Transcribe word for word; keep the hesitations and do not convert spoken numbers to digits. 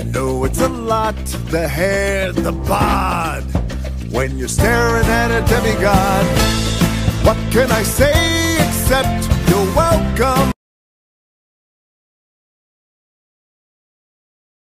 I know it's a lot, the hair, the bod, when you're staring at a demigod. What can I say except you're welcome?